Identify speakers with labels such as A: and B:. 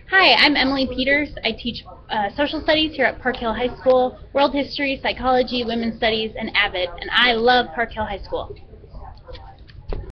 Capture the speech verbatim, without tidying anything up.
A: Hi, I'm Emily Peters. I teach uh, social studies here at Park Hill High School, world history, psychology, women's studies, and AVID, and I love Park Hill High School.